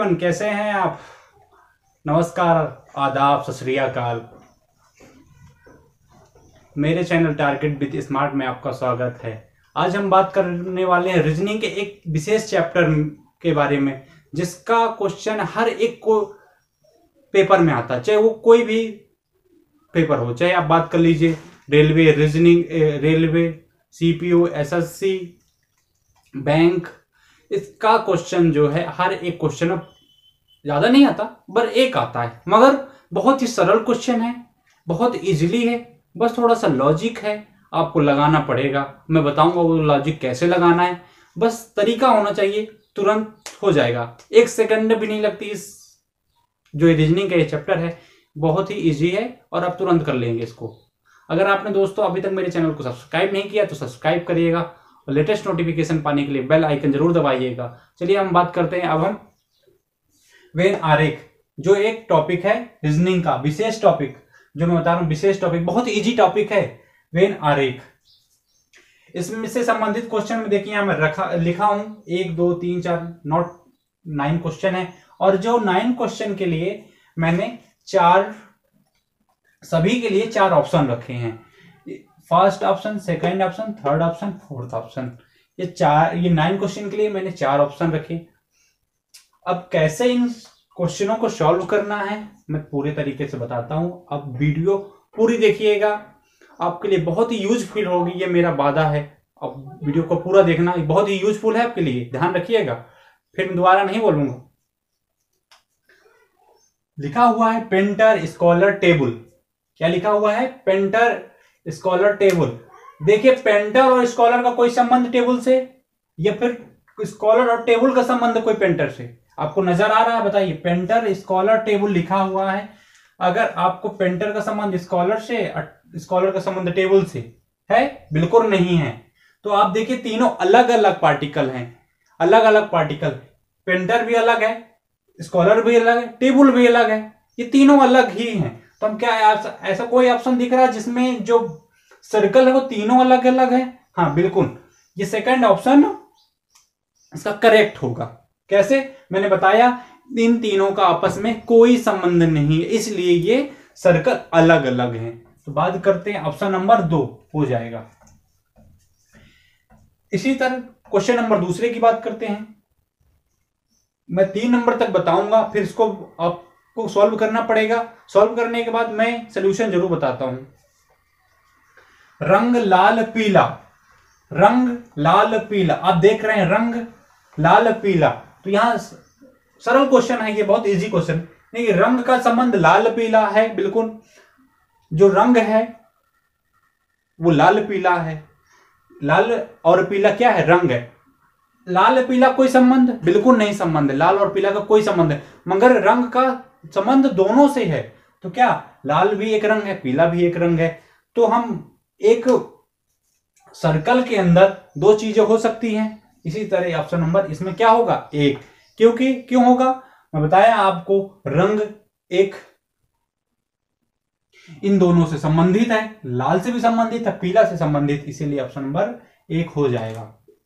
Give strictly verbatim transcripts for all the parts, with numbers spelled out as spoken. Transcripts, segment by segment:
Everyone, कैसे हैं आप? नमस्कार, आदाब, सत श्री अकाल। मेरे चैनल टारगेट विद स्मार्ट में आपका स्वागत है। आज हम बात करने वाले हैं रीजनिंग के एक विशेष चैप्टर के बारे में, जिसका क्वेश्चन हर एक को पेपर में आता है, चाहे वो कोई भी पेपर हो। चाहे आप बात कर लीजिए railway, reasoning, railway, CPU, SSC, bank, इसका क्वेश्चन जो है हर एक क्वेश्चन ज्यादा नहीं आता, पर एक आता है, मगर बहुत ही सरल क्वेश्चन है, बहुत इजीली है। बस थोड़ा सा लॉजिक है, आपको लगाना पड़ेगा। मैं बताऊंगा वो लॉजिक कैसे लगाना है, बस तरीका होना चाहिए, तुरंत हो जाएगा। एक सेकंड भी नहीं लगती। इस जो रीजनिंग का ये चैप्टर है बहुत ही इजी है और आप तुरंत कर लेंगे इसको। अगर आपने दोस्तों अभी तक मेरे चैनल को सब्सक्राइब नहीं किया तो सब्सक्राइब करिएगा और लेटेस्ट नोटिफिकेशन पाने के लिए बेल आइकन जरूर दबाइएगा। चलिए हम बात करते हैं अब हम वेन आरेख, जो एक टॉपिक है रीजनिंग का, विशेष टॉपिक, जो मैं बता रहा हूं विशेष टॉपिक, बहुत इजी टॉपिक है वेन आरेख। इसमें से संबंधित क्वेश्चन में देखिए यहां मैं रखा लिखा हूं एक दो तीन चार नॉट नाइन क्वेश्चन है, और जो नाइन क्वेश्चन के लिए मैंने चार सभी के लिए चार ऑप्शन रखे हैं। First option, second option, third option, fourth option, ये चार ये नाइन क्वेश्चन के लिए मैंने चार ऑप्शन रखे। अब कैसे इन क्वेश्चनों को सॉल्व करना है मैं पूरे तरीके से बताता हूं। अब वीडियो पूरी देखिएगा, आपके लिए बहुत ही यूजफुल होगी, ये मेरा वादा है। अब वीडियो को पूरा देखना, बहुत ही यूजफुल है आपके लिए, ध्यान रखिएगा, फिर मैं दोबारा नहीं बोलूंगा। लिखा हुआ है पेंटर स्कॉलर टेबल। क्या लिखा हुआ है? Painter scholar table. देखिए पेंटर और स्कॉलर का कोई संबंध टेबल से, या फिर स्कॉलर और टेबल का संबंध कोई पेंटर से? आपको नजर आ रहा है? बताइए। पेंटर स्कॉलर टेबल लिखा हुआ है। अगर आपको पेंटर का संबंध स्कॉलर से, स्कॉलर का संबंध टेबल से है? बिल्कुल नहीं है। तो आप देखिए तीनों अलग अलग पार्टिकल हैं, अलग अलग पार्टिकल। पेंटर भी अलग है, स्कॉलर भी अलग है, टेबल भी अलग है, ये तीनों अलग ही हैं। तो हम क्या ऐसा कोई ऑप्शन दिख रहा है जिसमें जो सर्कल है वो तीनों अलग अलग है? हाँ बिल्कुल, ये सेकंड ऑप्शन इसका करेक्ट होगा। कैसे? मैंने बताया इन तीनों का आपस में कोई संबंध नहीं है, इसलिए ये सर्कल अलग अलग हैं। तो बात करते हैं ऑप्शन नंबर दो हो जाएगा। इसी तरह क्वेश्चन नंबर दूसरे की बात करते हैं। मैं तीन नंबर तक बताऊंगा, फिर इसको आपको सॉल्व करना पड़ेगा। सॉल्व करने के बाद मैं सॉल्यूशन जरूर बताता हूं। रंग लाल पीला, रंग लाल पीला, आप देख रहे हैं रंग लाल पीला। तो यहां सरल क्वेश्चन है, ये बहुत इजी क्वेश्चन। नहीं, रंग का संबंध लाल पीला है, बिल्कुल। जो रंग है वो लाल पीला है। लाल और पीला क्या है? रंग है। लाल पीला कोई संबंध? बिल्कुल नहीं संबंध, लाल और पीला का कोई संबंध है, मगर रंग का संबंध दोनों से है। तो क्या लाल भी एक रंग है, पीला भी एक रंग है। तो हम एक सर्कल के अंदर दो चीजें हो सकती हैं। इसी तरह ऑप्शन नंबर इसमें क्या होगा? एक। क्योंकि क्यों होगा मैं बताया आपको, रंग एक इन दोनों से संबंधित है, लाल से भी संबंधित है, पीला से संबंधित, इसीलिए ऑप्शन नंबर एक हो जाएगा।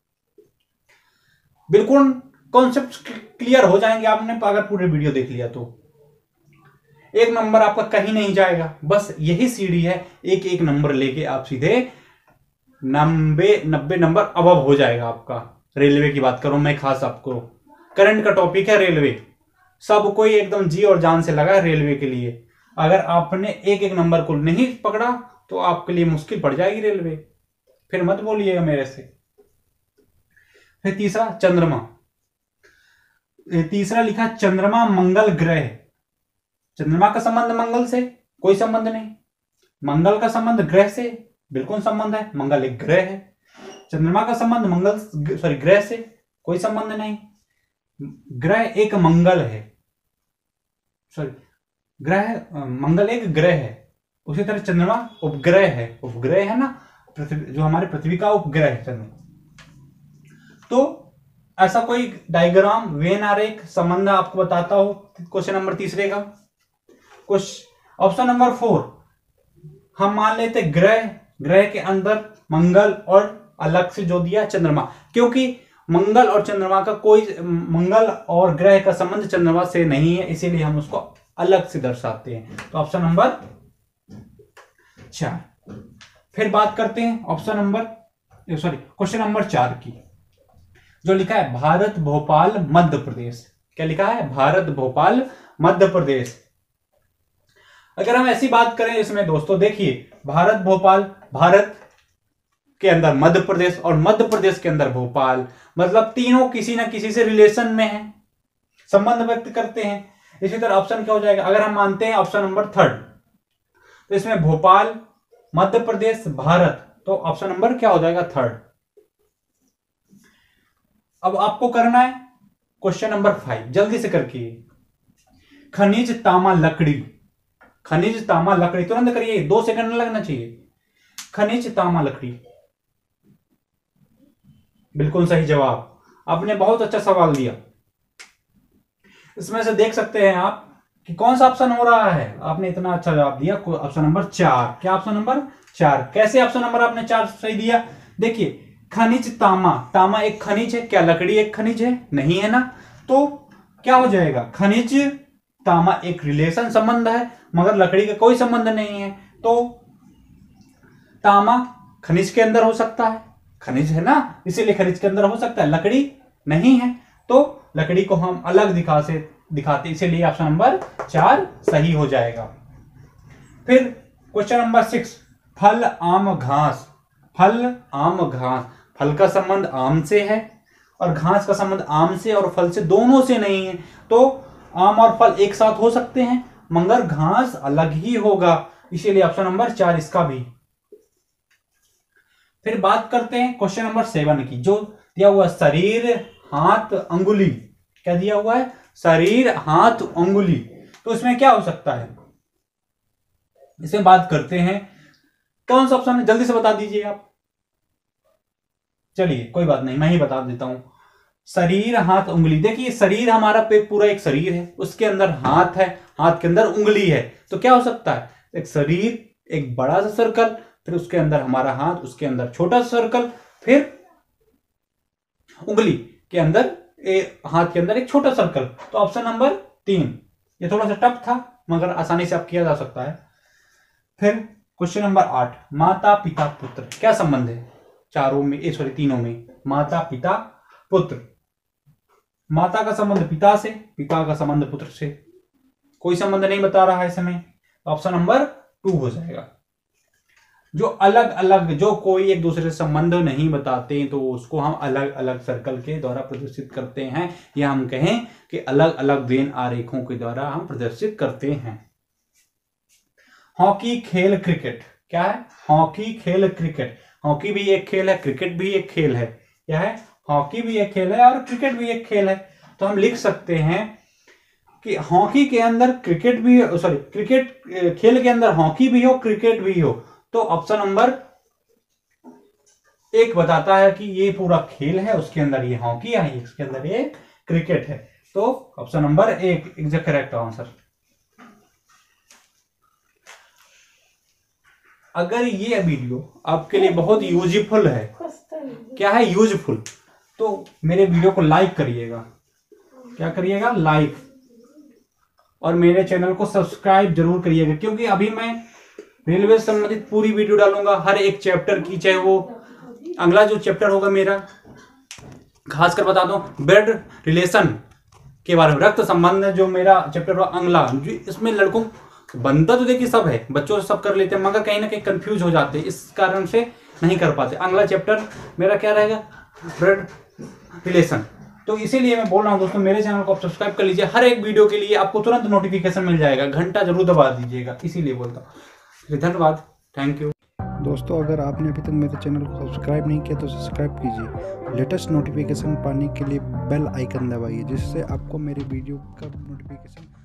बिल्कुल कॉन्सेप्ट क्लियर हो जाएंगे आपने अगर पूरे वीडियो देख लिया तो। एक नंबर आपका कहीं नहीं जाएगा, बस यही सीढ़ी है, एक एक नंबर लेके आप सीधे नब्बे नब्बे नंबर अबव हो जाएगा आपका। रेलवे की बात करूं मैं, खास आपको करंट का टॉपिक है रेलवे, सब कोई एकदम जी और जान से लगा है रेलवे के लिए। अगर आपने एक एक नंबर को नहीं पकड़ा तो आपके लिए मुश्किल पड़ जाएगी रेलवे, फिर मत बोलिएगा मेरे से। फिर तीसरा चंद्रमा, तीसरा लिखा चंद्रमा मंगल ग्रह। चंद्रमा का संबंध मंगल से कोई संबंध नहीं, मंगल का संबंध ग्रह से बिल्कुल संबंध है, मंगल एक ग्रह है। चंद्रमा का संबंध मंगल सॉरी ग्रह से कोई संबंध नहीं, ग्रह एक मंगल है, सॉरी ग्रह मंगल एक ग्रह है। उसी तरह चंद्रमा उपग्रह है, उपग्रह है ना, पृथ्वी जो हमारे पृथ्वी का उपग्रह है चंद्रमा। तो ऐसा कोई डायग्राम, वेन आरेख संबंध आपको बताता हो क्वेश्चन नंबर तीसरे का। ऑप्शन नंबर फोर, हम मान लेते ग्रह, ग्रह के अंदर मंगल और अलग से जो दिया चंद्रमा, क्योंकि मंगल और चंद्रमा का कोई, मंगल और ग्रह का संबंध चंद्रमा से नहीं है, इसीलिए हम उसको अलग से दर्शाते हैं। तो ऑप्शन नंबर चार। फिर बात करते हैं option number sorry question number चार की, जो लिखा है भारत भोपाल मध्य प्रदेश। क्या लिखा है? भारत भोपाल मध्य प्रदेश। अगर हम ऐसी बात करें इसमें दोस्तों, देखिए भारत भोपाल, भारत के अंदर मध्य प्रदेश और मध्य प्रदेश के अंदर भोपाल, मतलब तीनों किसी ना किसी से रिलेशन में है, संबंध व्यक्त करते हैं। इसी तरह ऑप्शन क्या हो जाएगा? अगर हम मानते हैं ऑप्शन नंबर थर्ड, तो इसमें भोपाल, मध्य प्रदेश, भारत, तो ऑप्शन नंबर क्या हो जाएगा? थर्ड। अब आपको करना है क्वेश्चन नंबर फाइव, जल्दी से करके। खनिज तामा लकड़ी, खनिज तामा लकड़ी, तुरंत करिए, दो सेकंड लगना चाहिए। खनिज तामा लकड़ी, बिल्कुल सही जवाब। आपने बहुत अच्छा सवाल दिया। इसमें से देख सकते हैं आप कि कौन सा ऑप्शन हो रहा है। आपने इतना अच्छा जवाब दिया, ऑप्शन नंबर चार। क्या ऑप्शन नंबर चार? कैसे ऑप्शन नंबर आपने चार सही दिया? देखिए खनिज तामा, तामा एक खनिज है, क्या लकड़ी एक खनिज है? नहीं है ना। तो क्या हो जाएगा? खनिज तामा एक रिलेशन संबंध है, मगर लकड़ी का कोई संबंध नहीं है। तो तामा खनिज के अंदर हो सकता है, खनिज है ना, इसीलिए खनिज के अंदर हो सकता है, लकड़ी नहीं है। तो लकड़ी को हम अलग दिखा से दिखाते, इसीलिए ऑप्शन नंबर चार सही हो जाएगा। फिर क्वेश्चन नंबर सिक्स, फल आम घास। फल आम घास, फल का संबंध आम से है और घास का संबंध आम से और फल से दोनों से नहीं है। तो आम और फल एक साथ हो सकते हैं, मगर घास अलग ही होगा, इसीलिए ऑप्शन नंबर चार इसका भी। फिर बात करते हैं क्वेश्चन नंबर सेवन की, जो दिया हुआ शरीर हाथ अंगुली। क्या दिया हुआ है? शरीर हाथ अंगुली। तो इसमें क्या हो सकता है? इसमें बात करते हैं, कौन सा ऑप्शन है? जल्दी से बता दीजिए आप। चलिए कोई बात नहीं, मैं ही बता देता हूं। शरीर हाथ उंगली, देखिए शरीर हमारा पे पूरा एक शरीर है, उसके अंदर हाथ है, हाथ के अंदर उंगली है। तो क्या हो सकता है? एक शरीर, एक बड़ा सा सर्कल, फिर उसके अंदर हमारा हाथ, उसके अंदर छोटा सा सर्कल, फिर उंगली के अंदर ए, हाथ के अंदर एक छोटा सर्कल। तो ऑप्शन नंबर तीन। ये थोड़ा सा टफ था, मगर आसानी से आप किया जा सकता है। फिर क्वेश्चन नंबर आठ, माता पिता पुत्र, क्या संबंध है चारों में, सॉरी तीनों में? माता पिता पुत्र, माता का संबंध पिता से, पिता का संबंध पुत्र से, कोई संबंध नहीं बता रहा है इसमें। ऑप्शन नंबर टू हो जाएगा। जो अलग अलग, जो कोई एक दूसरे से संबंध नहीं बताते, तो उसको हम अलग अलग सर्कल के द्वारा प्रदर्शित करते हैं, या हम कहें कि अलग अलग वेन आरेखों के द्वारा हम प्रदर्शित करते हैं। हॉकी खेल क्रिकेट, क्या है? हॉकी खेल क्रिकेट, हॉकी भी एक खेल है, क्रिकेट भी एक खेल है। क्या है? हॉकी भी एक खेल है और क्रिकेट भी एक खेल है। तो हम लिख सकते हैं कि हॉकी के अंदर क्रिकेट भी, सॉरी क्रिकेट खेल के अंदर हॉकी भी हो, क्रिकेट भी हो। तो ऑप्शन नंबर एक बताता है कि ये पूरा खेल है, उसके अंदर ये हॉकी है, इसके अंदर ये क्रिकेट है। तो ऑप्शन नंबर एक इज द करेक्ट आंसर। अगर ये वीडियो आपके लिए बहुत यूजफुल है, क्या है यूजफुल, तो मेरे वीडियो को लाइक करिएगा। क्या करिएगा? लाइक। और मेरे चैनल को सब्सक्राइब जरूर करिएगा, क्योंकि अभी मैं रेलवे से संबंधित पूरी वीडियो डालूंगा, हर एक चैप्टर की। चाहे वो अगला जो चैप्टर होगा मेरा, खासकर बता दूं ब्लड रिलेशन के बारे में, रक्त संबंध, जो मेरा चैप्टर होगा अगला, जो इसमें लड़कों बनता तो देखिए सब है, बच्चों से सब कर लेते हैं, मगर कहीं ना कहीं कंफ्यूज हो जाते हैं, इस कारण से नहीं कर पाते। अगला चैप्टर मेरा क्या रहेगा? Blood relation. तो इसीलिए मैं बोल रहा हूं दोस्तों, मेरे चैनल को आप सब्सक्राइब कर लीजिए, हर एक वीडियो के लिए आपको तुरंत नोटिफिकेशन मिल जाएगा, घंटा जरूर दबा दीजिएगा, इसीलिए बोलता हूँ। धन्यवाद, थैंक यू। दोस्तों, अगर आपने अभी तक मेरे चैनल को सब्सक्राइब नहीं किया तो सब्सक्राइब कीजिए। लेटेस्ट नोटिफिकेशन पाने के लिए बेल आइकन दबाइए, जिससे आपको मेरी वीडियो का नोटिफिकेशन